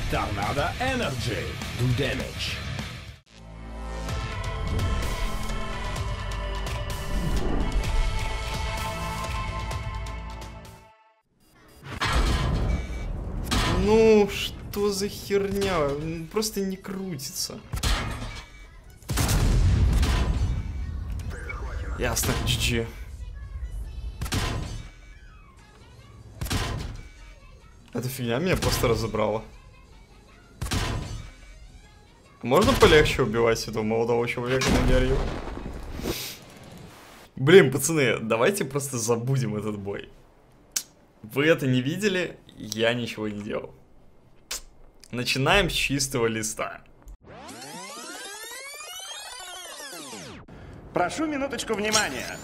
Tornado Energy. Do damage. Ну, что за херня? Просто не крутится. Ясно, GG. Эта фигня меня просто разобрала. Можно полегче убивать этого молодого человека на дереве? Блин, пацаны, давайте просто забудем этот бой. Вы это не видели, я ничего не делал. Начинаем с чистого листа. Прошу минуточку внимания.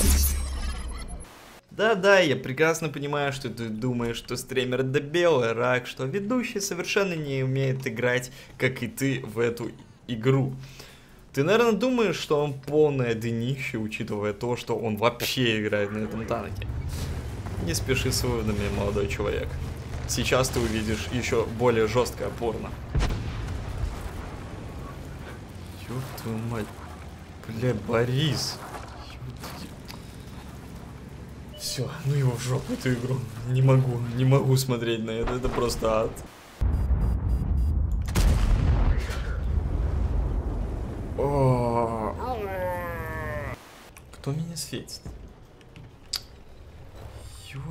Да-да, я прекрасно понимаю, что ты думаешь, что стример да белый рак, что ведущий совершенно не умеет играть, как и ты, в эту игру. Ты, наверное, думаешь, что он полное днище, учитывая то, что он вообще играет на этом танке. Не спеши с выводами, молодой человек. Сейчас ты увидишь еще более жесткое порно. Ёб твою мать. Бля, Борис. Все, ну его в жопу эту игру. Не могу смотреть на это просто ад. О, кто меня светит? Ёп.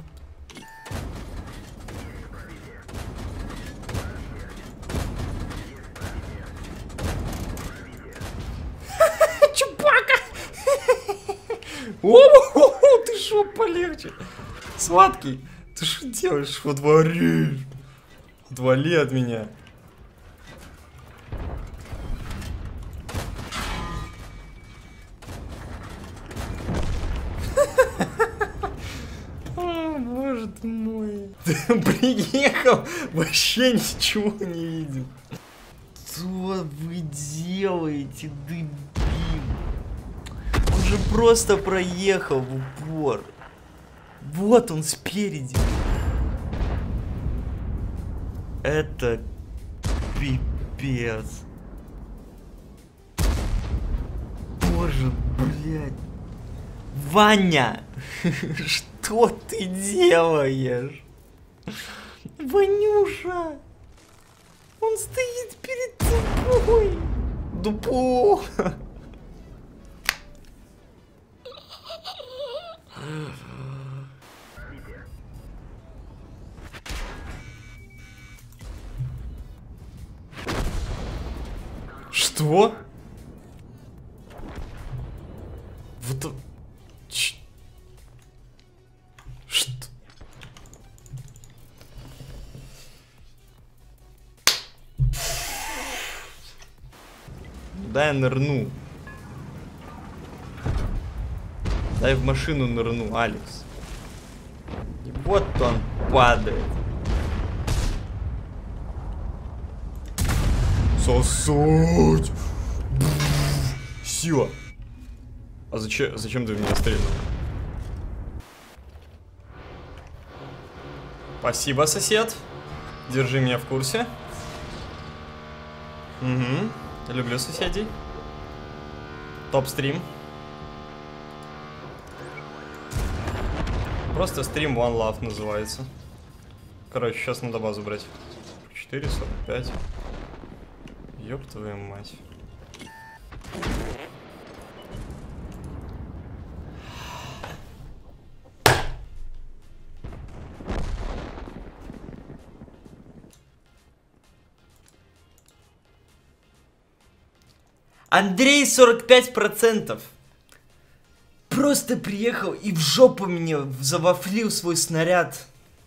Чупака! О, ты шо, полегче? Сладкий, ты что делаешь? Что творишь? Отвали от меня. О, боже ты мой. Ты приехал, вообще ничего не видел. Что вы делаете, дебил? Он же просто проехал в упор. Вот он спереди. Это пипец. Боже, блядь. Ваня, что ты делаешь? Ванюша, он стоит перед тобой. Дупло. Что? Вот... Что? Дай я нырну. Дай в машину нырну, Алекс. И вот он падает. Сосать! Все. А зачем ты в меня стрельнул? Спасибо, сосед. Держи меня в курсе. Угу. Люблю соседей. Топ-стрим. Просто стрим One Love называется. Короче, сейчас надо базу брать. 4:45. Ёб твою мать. Андрей 45%. Просто приехал и в жопу мне завафлил свой снаряд.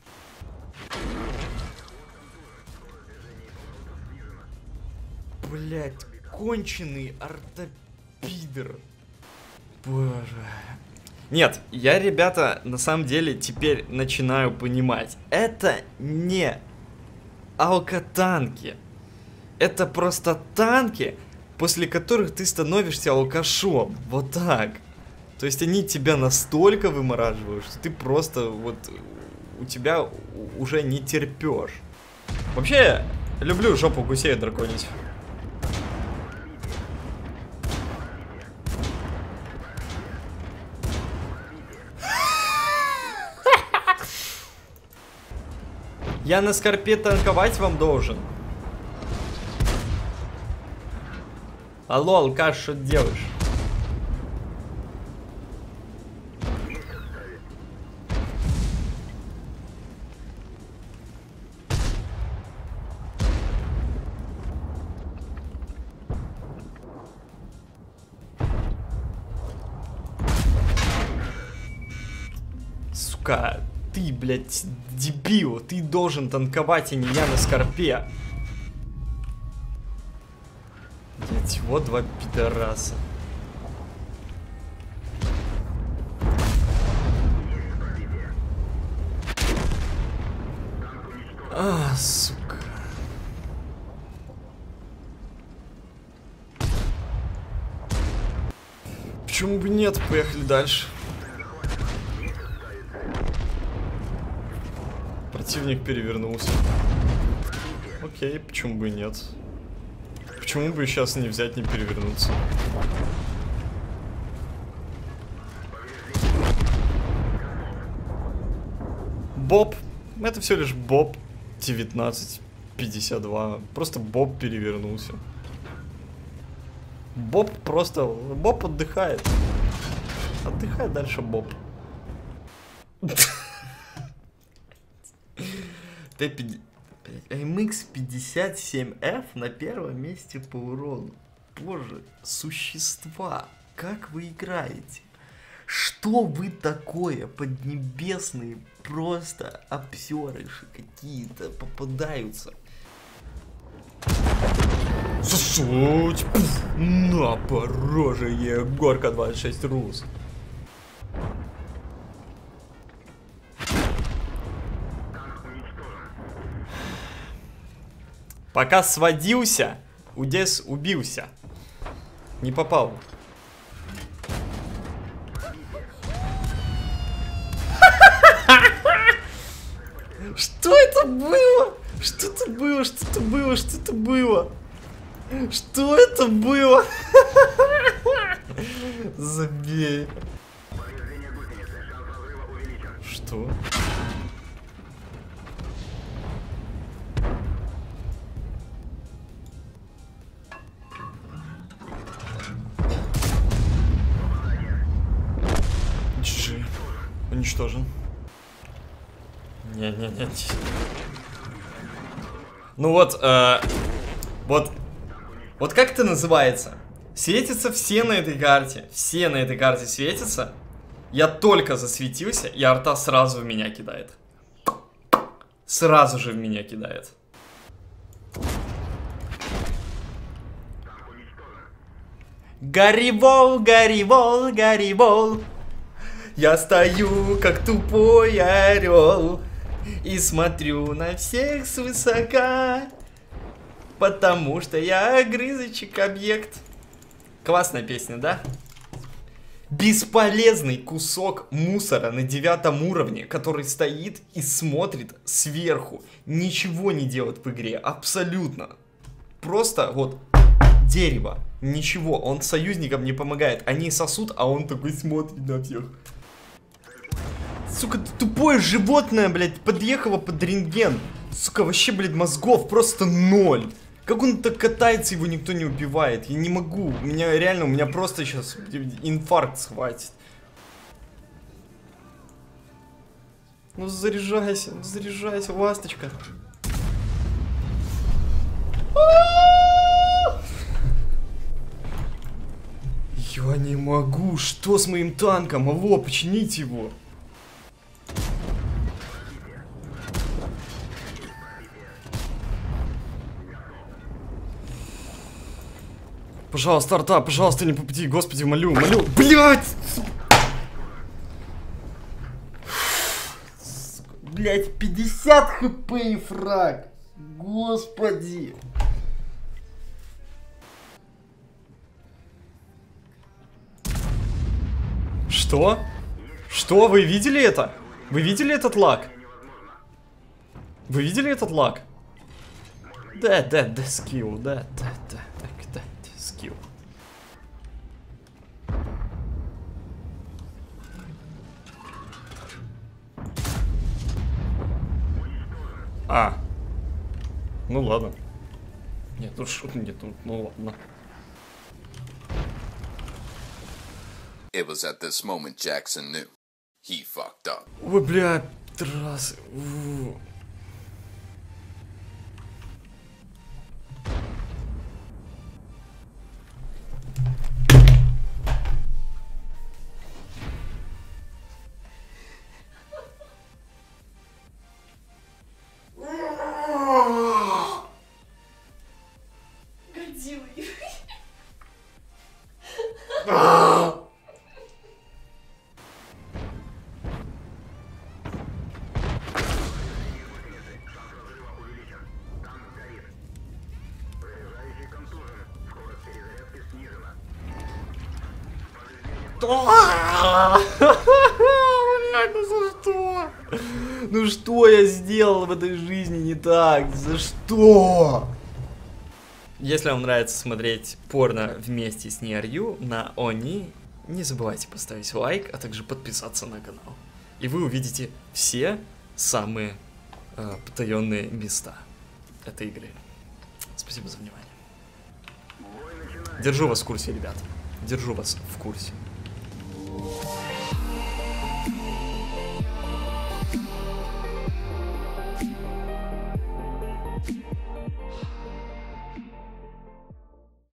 Блять, конченый ортопидер. Боже. Нет, я, ребята, на самом деле теперь начинаю понимать. Это не алкотанки. Это просто танки, после которых ты становишься алкашом. Вот так. То есть они тебя настолько вымораживают, что ты просто вот у тебя уже не терпешь. Вообще, Люблю жопу гусей драконить. Я на скорпе танковать вам должен. Алло, алкаш, что делаешь? Сука, ты, блядь, дебил, ты должен танковать, а не я на скорпе. Блядь, вот два пидораса. А, сука. Почему бы нет? Поехали дальше. Противник перевернулся. Окей, почему бы и нет? Почему бы сейчас не взять, не перевернуться? Боб. Это все лишь Боб 1952. Просто Боб перевернулся. Боб просто... Боб отдыхает. Отдыхает дальше Боб. MX57F на первом месте по урону. Боже, существа, как вы играете? Что вы такое? Поднебесные просто обсерыши какие-то попадаются. Суть! На пороже, горка 26 рус. Пока сводился, Удес убился. Не попал. Что это было? Что это было? Что это было? Что это было? Что это было? Забей. Что? GG. Уничтожен. Не. Ну вот, вот как это называется? Светятся все на этой карте. Все на этой карте светятся. Я только засветился, и арта сразу в меня кидает. Сразу же в меня кидает. Гарибол, гарибол, гарибол. Я стою, как тупой орел, и смотрю на всех свысока, потому что я огрызочек объект. Классная песня, да? Бесполезный кусок мусора на 9 уровне, который стоит и смотрит сверху. Ничего не делает в игре, абсолютно. Просто вот дерево, ничего, он союзникам не помогает. Они сосут, а он такой смотрит на всех. Сука, тупое животное, блядь, подъехало под рентген. Сука, вообще, блядь, мозгов просто 0. Как он так катается, его никто не убивает? Я не могу. У меня реально, у меня просто сейчас инфаркт схватит. Ну заряжайся, ласточка. Я не могу. Что с моим танком? Алло, почините его. Пожалуйста, арта, пожалуйста, не попади, господи, молю, блядь! Блядь, 50 хп и фраг, господи! Что? Что, вы видели это? Вы видели этот лаг? Вы видели этот лаг? Да, скилл, да, скилл. А. Ну ладно. Нет, ну шут, нет, ну ладно. It was at this moment Jackson knew he fucked up. Ой, бля, раз. Годзиллой. Блядь, ну за что? Ну что я сделал в этой жизни не так? За что? Если вам нравится смотреть порно вместе с Нерью на Они, не забывайте поставить лайк, а также подписаться на канал. И вы увидите все самые потаенные места этой игры. Спасибо за внимание. Держу вас в курсе, ребят. Держу вас в курсе.